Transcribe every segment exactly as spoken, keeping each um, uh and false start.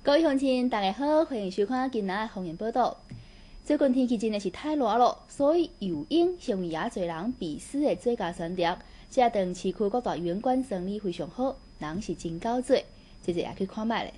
各位乡亲，大家好，欢迎收看今仔的方言报道。最近天气真的是太热了，所以游泳成为也侪人必须的最佳选择。这等市区各大游泳馆生意非常好，人是真够多，这这也去看卖咧。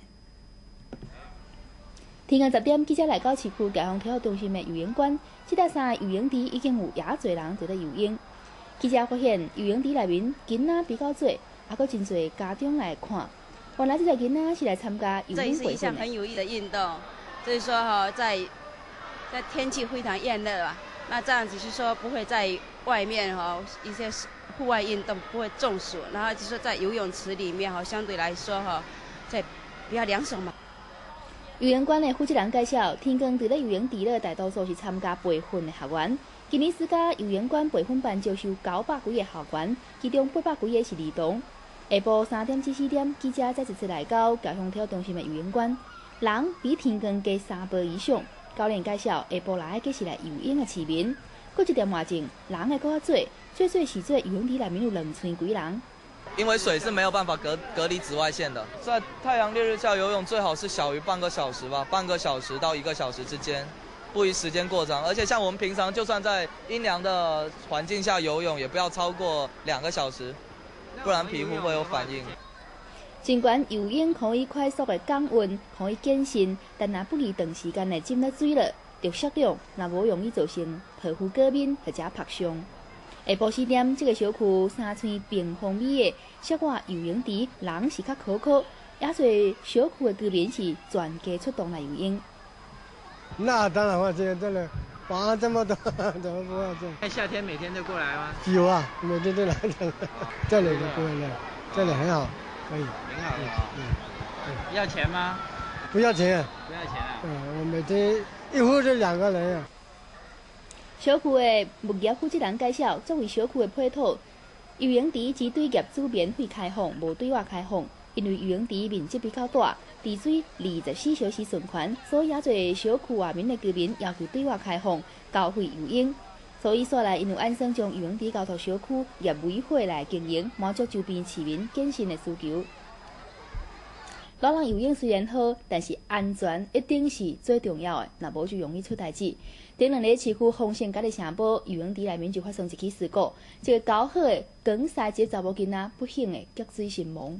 天光十点，记者来到市区解放体育中心的游泳馆，这搭三个游泳池已经有也侪人伫咧游泳。记者发现游泳池内面囡仔比较多，也佫真侪家长来看。原来这个囡仔是来参加游泳会的。 这是一项很有意义的运动，所以说哈，在在天气非常炎热啊，那这样子是说不会在外面哈一些户外运动不会中暑，然后就是在游泳池里面哈，相对来说哈，在比较凉爽嘛。 游泳馆的负责人介绍，天光伫咧游泳池咧，大多数是参加培训的学员。今年暑假游泳馆培训班招收九百几个学员，其中八百几个是儿童。下晡三点至四点，记者再一次来到高雄体育中心的游泳馆，人比天光加三倍以上。教练介绍，下晡来的是来游泳的市民。过一点外钟，人会搁较多，最最是最游泳池内面有两千几人。 因为水是没有办法隔隔离紫外线的，在太阳烈日下游泳最好是小于半个小时吧，半个小时到一个小时之间，不宜时间过长。而且像我们平常就算在阴凉的环境下游泳，也不要超过两个小时，不然皮肤会有反应。 尽管游泳可以快速的降温，可以健身，但若不宜长时间的浸在水了，就适量，若无容易造成皮肤过敏或者晒伤。下晡四点，这个小区三寸平方米的室外游泳池，人是较可可，也侪小区的居民是全家出动来游泳。 那当然会这样，这里哇这么多，怎么不会这样？ 那夏天每天都过来吗？ 有啊，每天都来这里，这里就过来，这里很好，可以。 挺好的啊。 嗯。 嗯。要钱吗？ 不要钱。 不要钱啊？ 嗯，我每天一户就两个人呀。 小区的物业负责人介绍，作为小区的配套，游泳池只对业主免费开放，无对外开放。因为游泳池面积比较大，池水二十四小时循环，所以也侪小区外面的居民要求对外开放，交费游泳。所以说来，因为按算将游泳池交到小区业委会来经营，满足周边市民健身的需求。老人游泳虽然好，但是安全一定是最重要的，若无就容易出代志。顶两日市区丰盛街的城堡游泳池内面就发生一起事故，一个高好的港西籍查某囡仔不幸的溺水身亡。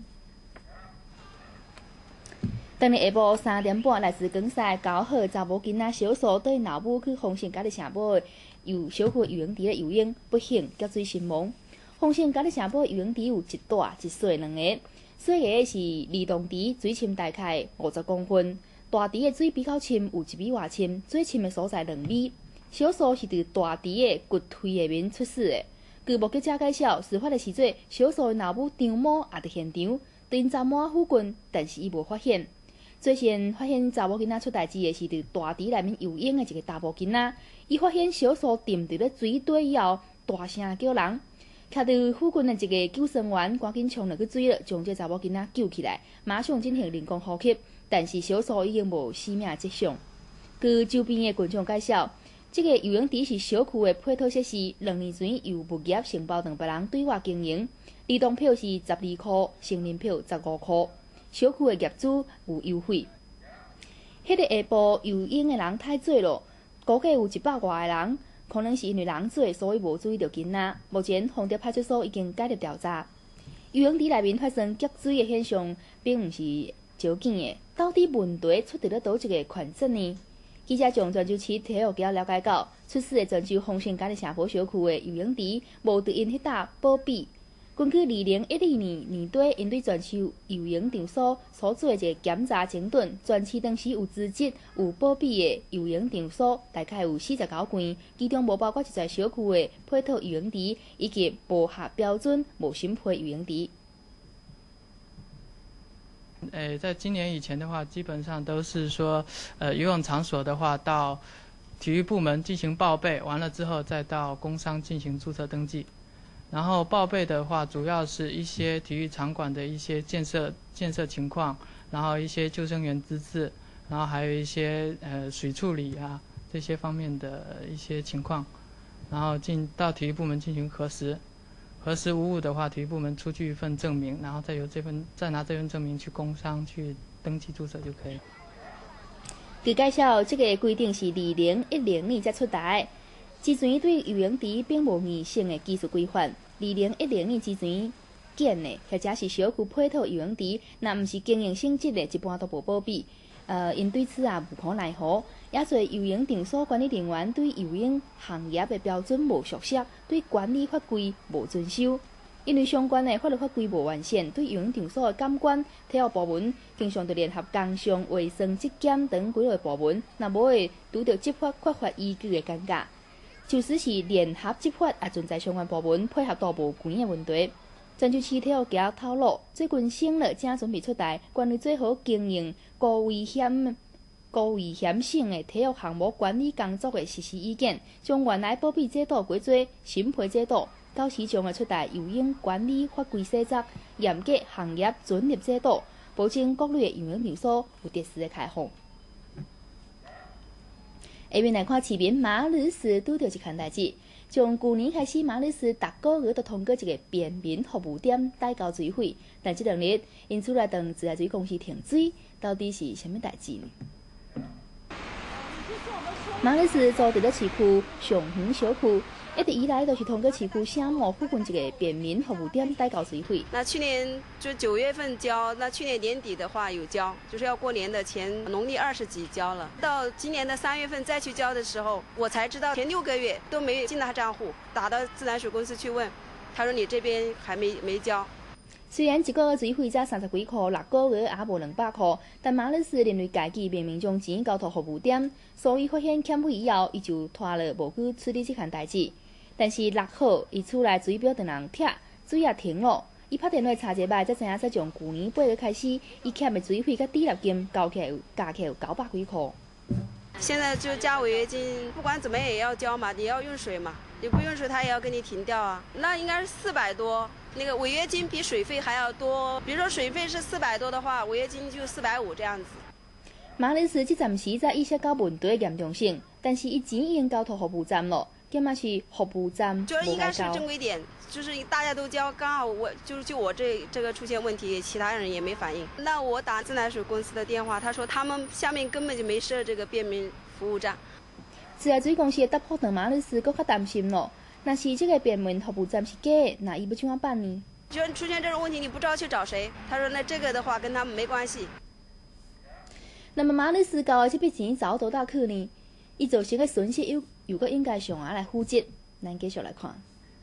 当日下晡三点半，来自港西高好的查某囡仔小苏对老母去丰盛街的城堡的游小区游泳池咧游泳，不幸溺水身亡。丰盛街的城堡游泳池有一大一小两个。小个的是儿童池，水深大概五十公分；大池的水比较深，有一米外深，最深的所在两米。小苏是伫大池的骨腿下面出事的。据目击者介绍，事发的时阵，小苏的老母张某也伫现场，因查某附近，但是伊无发现。最先发现查某囡仔出代志的是伫大池内面游泳的一个查某囡仔，伊发现小苏沉伫咧水底以后，大声叫人。徛伫附近的一个救生员赶紧冲落去水了，将这查某囡仔救起来，马上进行人工呼吸，但是小苏已经无生命迹象。据周边的群众介绍，这个游泳池是小区的配套设施，两年前由物业承包两别人对外经营，儿童票是十二块，成人票十五块，小区的业主有优惠。迄个下晡游泳的人太多了，估计有一百外个人。可能是因为人多，所以无注意到囡仔。目前，丰德派出所已经介入调查。游泳池内面发生溺水的现象，并不是少见的。到底问题出伫咧倒一个款镇呢？记者从泉州市体育局了解到，出事的泉州丰盛街的城堡小区的游泳池无对因迄搭保庇。根据二零一二年年底，因对全市游泳场所所做一个检查整顿，全市当时有资质、有保庇的游泳场所大概有四十九间，其中无包括一在小区的配套游泳池以及无合标准、无审批游泳池。 呃，在今年以前的话，基本上都是说，呃，游泳场所的话，到体育部门进行报备，完了之后再到工商进行注册登记。然后报备的话，主要是一些体育场馆的一些建设建设情况，然后一些救生员资质，然后还有一些呃水处理啊这些方面的一些情况，然后进到体育部门进行核实，核实无误的话，体育部门出具一份证明，然后再由这份再拿这份证明去工商去登记注册就可以。 据介绍，这个规定是二零一零年才出台。之前对游泳池并无硬性的技术规范。二零一零年之前建的或者是小区配套游泳池，若毋是经营性质的，一般都无保庇。呃，因对此啊无可奈何。也侪游泳场所管理人员对游泳行业的标准无熟悉，对管理法规无遵守。因为相关的法律法规无完善，对游泳场所的监管、体育部门经常对联合工商、卫生、质检等几个部门，若无会拄到执法缺乏依据的尴尬。就使是联合执法，也存在相关部门配合都无管的问题。泉州市体育局透露，最近省了正准备出台关于最好经营高危险、高危险性的体育项目管理工作的实施意见，将原来保庇制度改做审批制度，到时将会出台游泳管理法规细则，严格行业准入制度，保证各类的游泳场所有特殊的开放。下面来看市民马律师拄到一件代志，从去年开始，马律师逐个月都通过一个便民服务点代交水费，但这两日因此来当自来水公司停水，到底是什么代志呢？马律师租伫咧市区上园小区，一直以来都是通过市区城门附近一个便民服务点代交水费。 那去年就九月份交，那去年年底的话有交，就是要过年的前农历二十几交了。到今年的三月份再去交的时候，我才知道前六个月都没进他账户，打到自来水公司去问，他说你这边还没没交。 虽然一个月水费才三十几块，六个月也无两百块，但马律师认为家己明明将钱交到服务点，所以发现欠费以后，伊就拖了无去处理这项代志。但是六号，伊厝内水表突然拆，水也停了。伊拍电话查一摆，才知影说从去年八月开始，伊欠的水费甲抵押金加起来有加起来有九百几块。 现在就加违约金，不管怎么也要交嘛，你要用水嘛，你不用水他也要给你停掉啊。那应该是四百多，那个违约金比水费还要多。比如说水费是四百多的话，违约金就四百五这样子。 马律师这暂时才意识到问题的严重性，但是伊钱已经交到服务站了。要么是服务站就应该是正规点，就是大家都交，刚好我就是就我这这个出现问题，其他人也没反应。那我打自来水公司的电话，他说他们下面根本就没设这个便民服务站。 自来水公司的答复让马律师更较担心了。那是这个便民服务站是假的，那伊要怎么办呢？ 就出现这种问题，你不知道去找谁？他说那这个的话跟他们没关系。 那么马律师交的这笔钱走倒倒去呢？伊造成的损失又又个应该上下来负责，咱继续来看。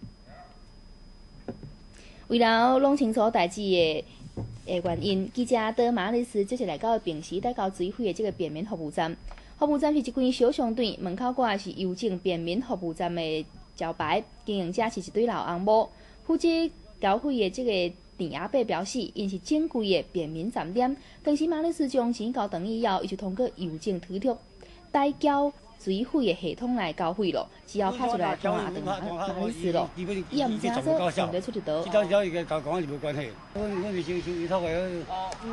为了弄清楚代志的的原因，记者到马律师就是来到平时代交水费的这个便民服务站。服务站是一间小商店，门口挂的是邮政便民服务站的招牌，经营者是一对老翁某。负责交费的这个店阿伯表示，因是正规的便民站点，当时马律师将钱交长以后，伊就通过邮政推脱代交水费的系统来交费咯，之后拍出来通话等马马律师咯，伊也唔知说用得出得到。 交交伊个交讲是无关系，我我是收收伊头个。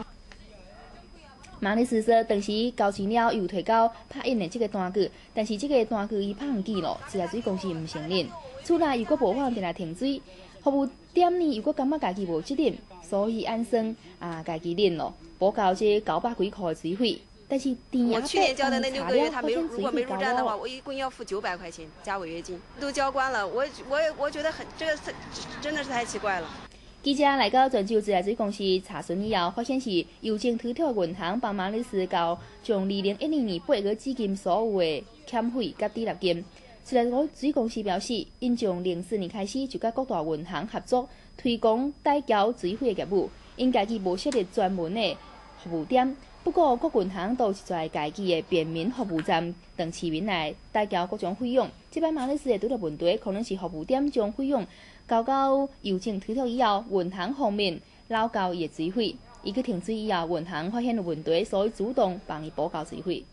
马律师说，当时交钱了又提交拍印的这个单据，但是这个单据伊拍唔见咯，自来水公司唔承认。厝内又搁无法定来停水，服务点呢又搁感觉家己无责任，所以按算啊家己认咯，补交这九百几块的水费。但是我去年交的那六个月，他没如果没入站的话，我一共要付九百块钱加违约金，都交关了。我我我觉得很这个真的是太奇怪了。 记者来到泉州自来水公司查询以后，发现是邮政推脱银行帮马律师交从二零一二年八月至今所有的欠费甲抵押金。自来水公司表示，因从零四年开始就甲各大银行合作推广代交水费的业务，因家己无设立专门的服务点。不过，各银行都是在家己的便民服务站等市民来代交各种费用。这摆马律师会拄到问题，可能是服务点将费用交到邮政推脱以后，银行方面捞交伊的水费。伊去停水以后，银行发现有问题，所以主动帮伊补交水费。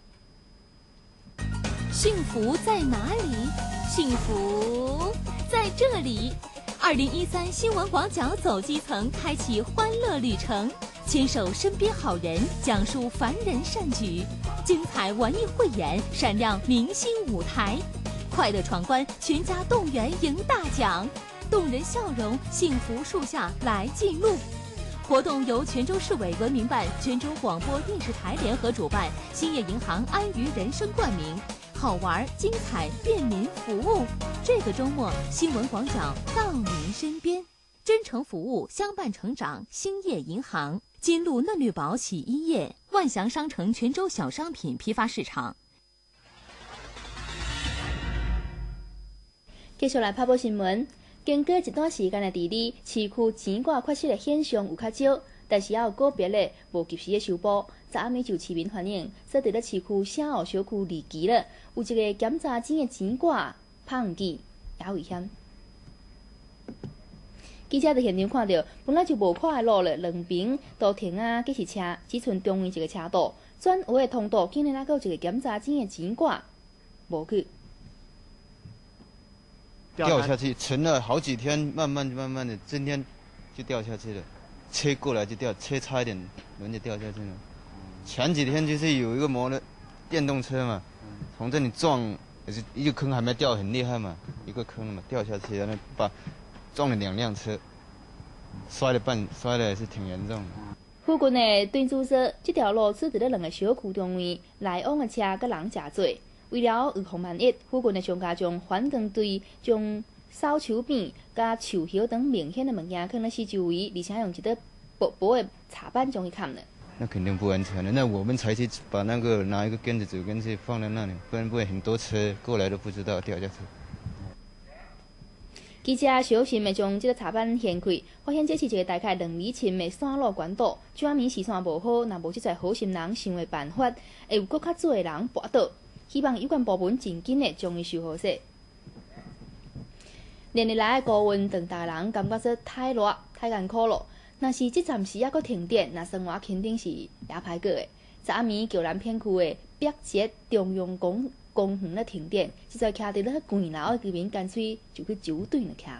幸福在哪里？幸福在这里。二零一三新闻广角走基层，开启欢乐旅程。牵手身边好人，讲述凡人善举，精彩文艺汇演，闪亮明星舞台，快乐闯关，全家动员赢大奖，动人笑容，幸福树下来记录。 活动由泉州市委文明办、泉州广播电视台联合主办，兴业银行安于人生冠名，好玩、精彩、便民服务。这个周末，新闻广角到您身边，真诚服务，相伴成长。兴业银行、金鹿嫩绿宝洗衣液、万祥商城泉州小商品批发市场。 继续来拍报新闻。经过一段时间的治理，市区钱挂缺失的现象有较少，但是也有个别的无及时的修补。昨暗暝就市民反映，说伫咧市区城后小区离奇了，有一个检查钱的钱挂拍唔见，也危险。记者伫现场看到，本来就无看的路了，两边都停啊，计是车，只剩中间一个车道，转弯的通道，竟然还有一个检查钱的钱挂无去。 掉下去，沉了好几天，慢慢慢慢的，今天就掉下去了。车过来就掉，车差一点轮就掉下去了。前几天就是有一个摩的电动车嘛，从这里撞，也是一个坑还没掉很厉害嘛，一个坑嘛掉下去，然后把撞了两辆车，摔了半，摔的也是挺严重的。 附近的段子说，这条路处伫咧两个小区中间，来往的车甲人真多。为了预防万一，附近的商家将反光队将扫帚边、甲树叶等明显的物件放在四周围，而且用一个薄薄的茶板将伊盖了。 那肯定不安全的，那我们才去把那个拿一个根子、竹根去放在那里，不然不会很多车过来都不知道掉下去。 记者小心的将这个茶板掀开，发现这是一个大概两米深的山路管道，专门视线无好，若无这些好心人想的办法，会有更较多的人跋倒。希望有关部门尽紧的将伊修好势。连日来的高温，让大人感觉说太热、太艰苦了。若是这暂时还阁停电，那生活肯定是也歹过的。昨暗暝桥南片区的北捷中央公公园咧停电，实在徛伫咧悬楼的居民干脆就去酒店咧徛。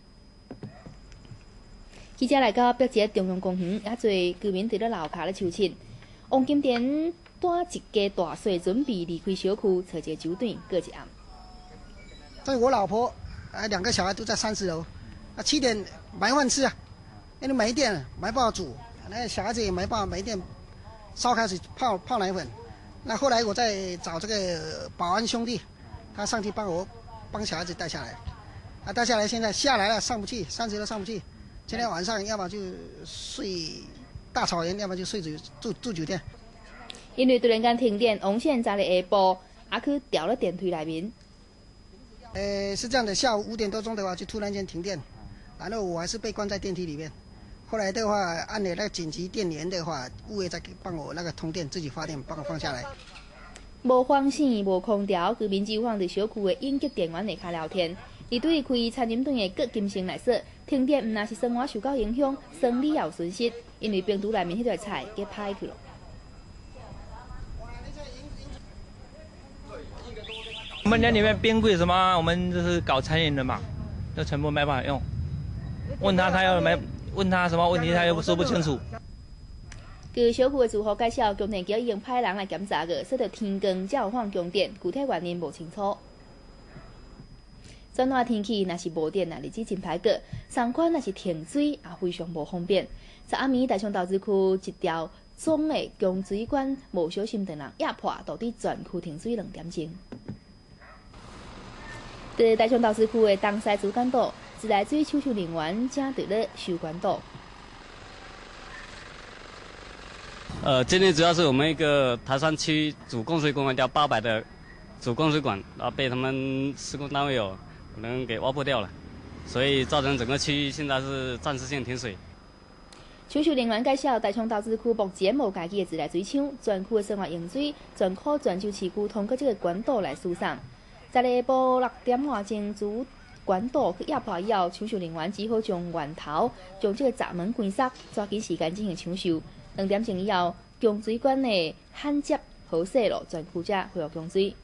记者来到北捷中央公园，也侪居民伫咧楼骹咧抽签。王金田带一家大细准备离开小区，找一个酒店过一暗。 这我老婆，呃，两个小孩都在三十楼，啊，七点买饭吃啊，因为没电了，没办法煮，那小孩子也没办法没电，烧开水泡泡奶粉。那后来我再找这个保安兄弟，他上去帮我帮小孩子带下来，啊，带下来现在下来了上不去，三十楼上不去，今天晚上要么就睡大草原，要么就睡住住住酒店。 因为突然间停电，王先昨日下晡也去调了电梯内面。 呃，是这样的，下午五点多钟的话就突然间停电，然后我还是被关在电梯里面。后来的话，按了那个紧急电源的话，物业再帮我那个通电，自己发电帮我放下来。 无风扇、无空调，居民只有放伫小区的应急电源下聊天。而对于开餐饮店的郭金生来说，停电毋但是生活受到影响，生理也有损失，因为冰厨内面迄道菜给歹去了。 我们那里面冰柜什么，我们就是搞餐饮的嘛，就全部没办法用。问他，他又没问他什么问题，他又说不清楚。 据小区的住户介绍，供电局已经派人来检查过，说到天光才有放供电，具体原因无清楚。转热天气，若是无电，那日子真歹过。上款若是停水，也非常无方便。昨暗暝，大昌投资区一条总的供水管无小心让人压破，导致全区停水两点钟。在大昌投资区的东西主管道，自来水抽修人员正伫咧修管道。 呃，今天主要是我们一个台山区主供水管叫八百的主供水管，然后被他们施工单位有可能给挖破掉了，所以造成整个区域现在是暂时性停水。 抽修人员介绍，大昌投资区目前无家己的自来水厂，全区的生活用水全靠泉州市区通过这个管道来输送。在下晡六点外钟，主管道去压破以后，抢修人员只好将源头将这个闸门关塞，抓紧时间进行抢修。两点钟以后，供水管的焊接好势了，全区才恢复供水。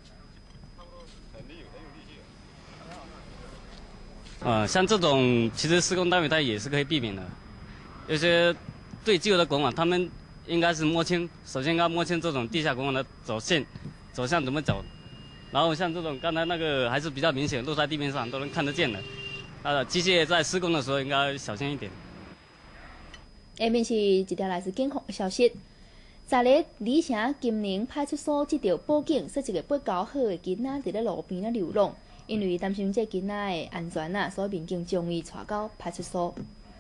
呃，像这种其实施工单位它也是可以避免的。有些对旧的管网，他们应该是摸清，首先应该摸清这种地下管网的走线、走向怎么走。然后像这种刚才那个还是比较明显，露在地面上都能看得见的。呃，机械在施工的时候应该小心一点。 下面是一条来自警方的消息。昨日，李城金陵派出所接到报警，说一个不交好的囡仔伫咧路边咧流浪，因为担心这囡仔的安全啊，所以民警将伊带到派出所。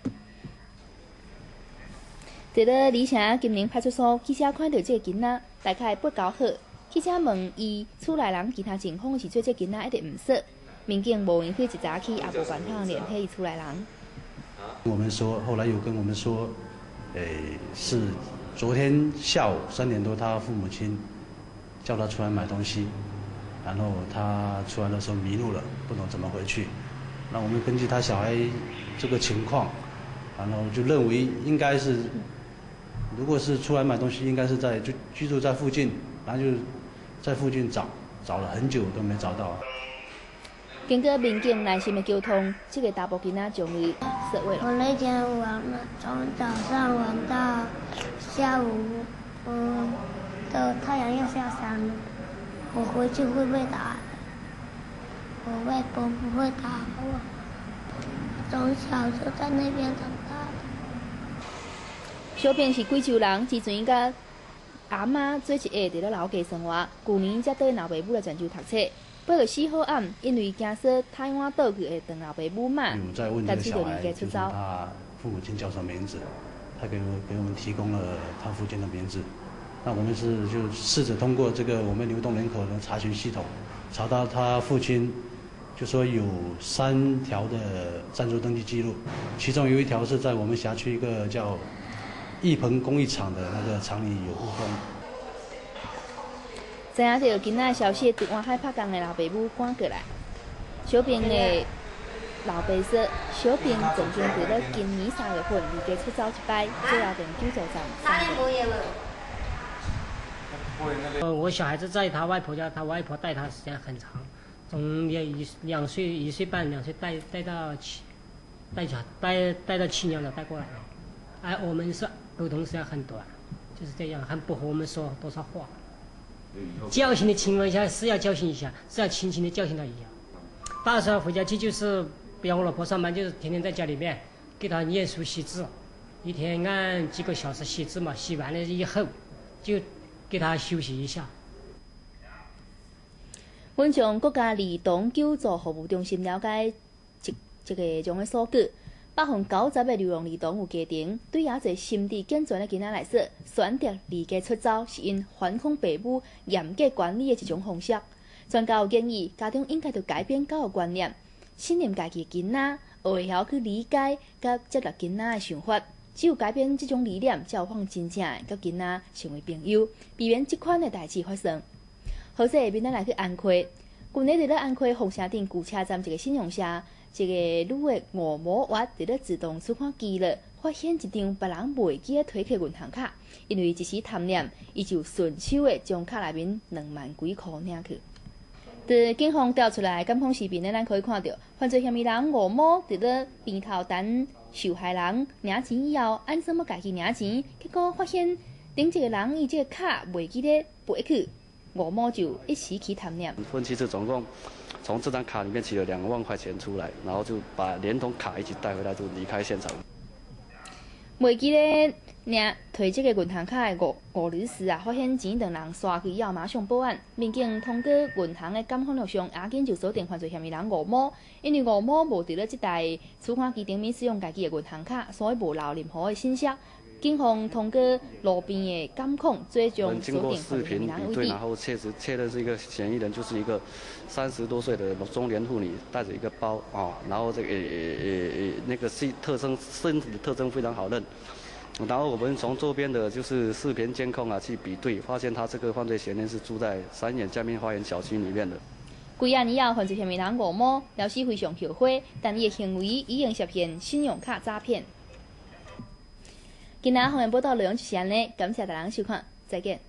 伫咧李城金陵派出所，记者看到这个囡仔大概不交好，记者问伊厝内人其他情况是做这囡仔一直毋说，民警无闲费一早起，也无办法联系伊厝内人。 我们说，后来有跟我们说，诶，是昨天下午三点多，他父母亲叫他出来买东西，然后他出来的时候迷路了，不懂怎么回去。那我们根据他小孩这个情况，然后就认为应该是，如果是出来买东西，应该是在就居住在附近，然后就在附近找，找了很久都没找到。 经过民警耐心的沟通，这个查甫囡仔终于说话了。 我那天玩了，从早上玩到下午，嗯，到太阳要下山了。我回去会被打，我外婆不会打我。从小就在那边长大的。 小平是贵州人，之前甲阿妈做一下伫咧老家生活，去年才跟老爸母来泉州读册。八月四号暗，因为惊说台湾倒去会等老爸母骂，干脆就离家出走。 他父母亲叫什么名字？他给我给我们提供了他父亲的名字。那我们是就试着通过这个我们流动人口的查询系统，查到他父亲，就说有三条的暂住登记记录，其中有一条是在我们辖区一个叫义鹏工艺厂的那个厂里有误封。 知影到囡仔的消息，伫湾海拍工的老爸母赶过来。小平的老爸说，小平曾经伫咧今年三月份离家出走一摆，最后从救助站上来。 呃，我小孩子在他外婆家，他外婆带他时间很长，从两一两岁一岁半两岁带带到七，带小带带到七年了带过来了。哎，我们是沟通时间很短，就是这样，还不和我们说多少话。教训的情况下是要教训一下，是要轻轻的教训他一下。到时候回家去就是不要我老婆上班，就是天天在家里面给他念书识字，一天按几个小时识字嘛，识完了以后就给他休息一下。 阮从国家儿童救助服务中心了解一一个种的数据。百分之九十的流浪儿童有家庭，对遐侪心智健全的囡仔来说，选择离家出走是因反抗父母严格管理的一种方式。专家有建议，家长应该要改变教育观念，信任家己的囡仔，学会晓去理解甲接纳囡仔的想法。只有改变这种理念，才有可能真正甲囡仔成为朋友，避免这款的代志发生。好势下面咱来去安溪，近日伫咧安溪凤城镇旧车站一个信用社。一个女的五毛娃伫咧自动取款机了，发现一张别人袂记的推客银行卡，因为一时贪念，伊就顺手的将卡内面两万几箍领去。伫警方调出来监控视频，咱可以看到，犯罪嫌疑人五毛伫咧边头等受害人领钱以后，按怎么家己领钱，结果发现顶一个人伊这个卡袂记咧背去，五毛就一时起贪念。 分期是总共。从这张卡里面取了两万块钱出来，然后就把连同卡一起带回来，就离开现场。 袂记咧领推这个银行卡的吴吴女士啊，发现钱等人刷去以后，马上报案。民警通过银行的监控录像，押紧就锁定犯罪嫌疑人吴某。因为吴某无伫咧这台取款机顶面使用家己的银行卡，所以无留任何的信息。警方通过路边的监控，最终锁定犯罪嫌疑人为例。 然后确实确认是一个嫌疑人，就是一个三十多岁的中年妇女，带着一个包啊，然后这个呃呃那个是特征身体的特征非常好认。然后我们从周边的就是视频监控啊去比对，发现他这个犯罪嫌疑人是住在三眼江面花园小区里面的。 归案以后，犯罪嫌疑人吴某表示非常后悔，但伊的行为已经涉嫌信用卡诈骗。今仔方面报道内容就是安尼，感谢大家收看，再见。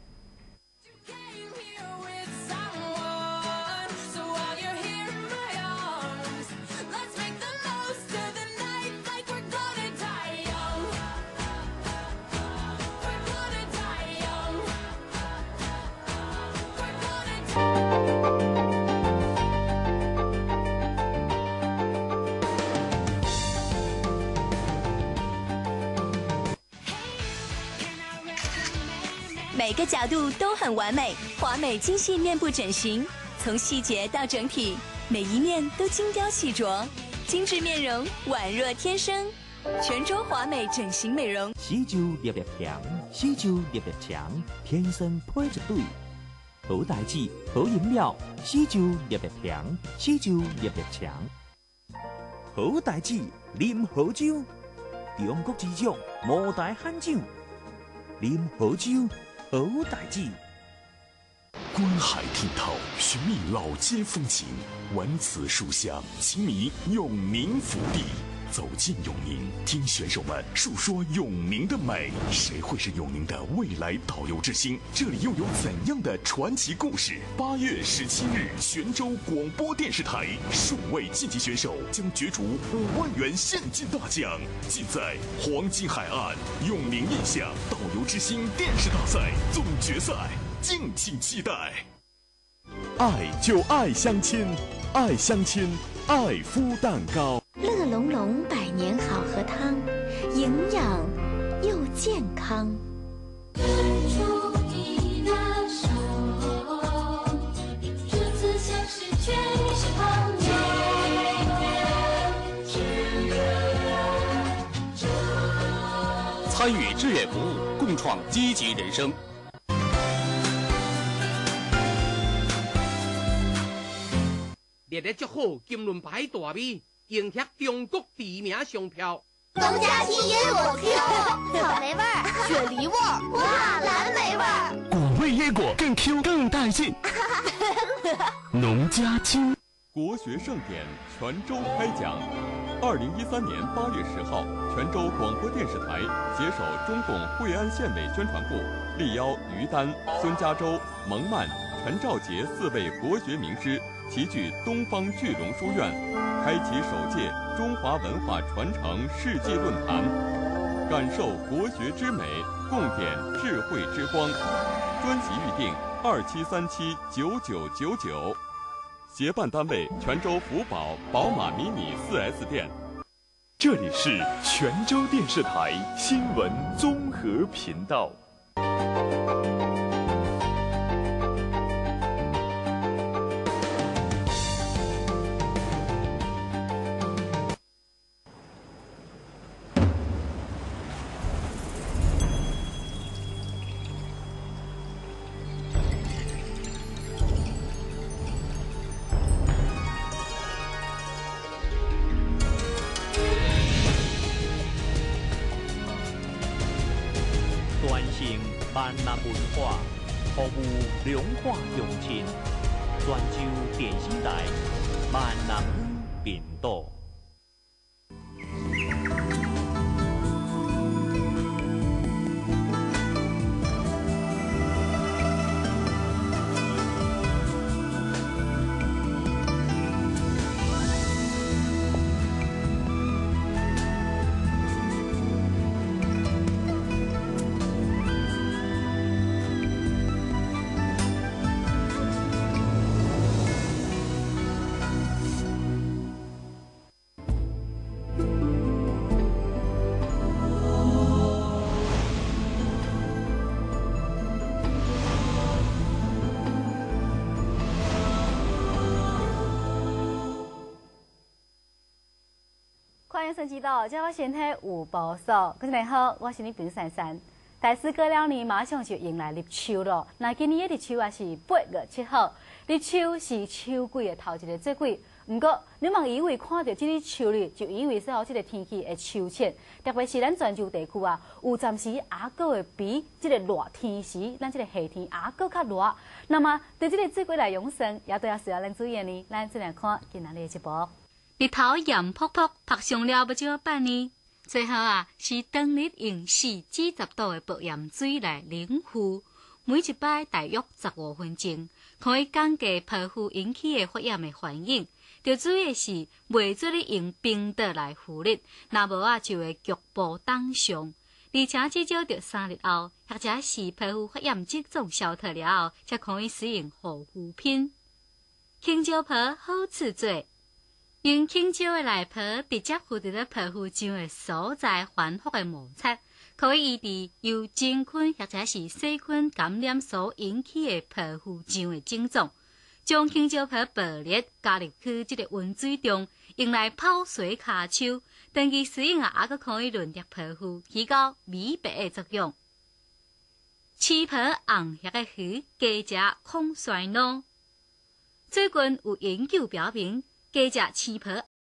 每个角度都很完美。华美精细面部整形，从细节到整体，每一面都精雕细琢，精致面容宛若天生。泉州华美整形美容， 喜酒热热强，喜酒热热强，天生配一对。好代志，好饮料，喜酒热热强，喜酒热热强。好代志，啉好酒，中国之奖无代罕酒，啉好酒，好代志。 观海听涛，寻觅老街风情，玩此书香，情迷永宁福地。走进永宁，听选手们述说永宁的美。谁会是永宁的未来导游之星？这里又有怎样的传奇故事？八月十七日，泉州广播电视台数位晋级选手将角逐五万元现金大奖，尽在黄金海岸永宁印象导游之星电视大赛总决赛，敬请期待。爱就爱相亲，爱相亲，爱孵蛋糕。 乐龙龙百年好喝汤，营养又健康。 参与志愿服务，共创积极人生。 列得足好，金轮牌大美。赢得中国第一名商票， 东家青椰果 Q， 草莓味儿，雪梨味儿，哇，蓝莓味儿， 果味椰果更 Q 更带劲。农家青国学盛典泉州开讲，二零一三年八月十号，泉州广播电视台携手中共惠安县委宣传部，力邀于丹、孙家洲、蒙曼、陈兆杰四位国学名师齐聚东方巨龙书院，开启首届中华文化传承世界论坛，感受国学之美，共点智慧之光。专辑预定二七三七九九九九，协办单位泉州福宝宝马迷你 四 S 店。 这里是泉州电视台新闻综合频道。 闽南文化服务良化乡亲，泉州电视台闽南语频道。 欢迎收知道，叫我身体有保守。各位好，我是你平珊珊。大师过了年，马上就迎来立秋了。那今年的立秋也是八月七号，立秋是秋季的头一个节气。不过，你莫以为看到这个秋日，就以为说这个天气会秋浅。特别是咱泉州地区啊，有暂时也阁会比这个热天时，咱这个夏天也阁较热。那么，对这个节气来养生，也都要需要咱注意呢。咱再来看今仔日的节目。日头炎扑扑，晒伤了不少半年。最后啊，是当日用四至十度的保养水来冷敷，每一摆大约十五分钟，可以降低皮肤引起的发炎的反应。要注意的是，袂做咧用冰刀来敷力，若无啊就会局部冻伤。而且至少着三日后，或者是皮肤发炎症状消退了后，才可以使用护肤品。青椒皮好制作。用青椒的内皮直接敷伫咧皮肤上的所在，反复的摩擦， 可以医治由真菌或者是细菌感染所引起的皮肤痒的症状。将香蕉皮爆裂加入去这个温水中，用来泡水骹手，长期使用啊，还佫可以润泽皮肤，起到美白的作用。吃皮红叶的鱼，加食抗衰老。最近有研究表明，加食吃皮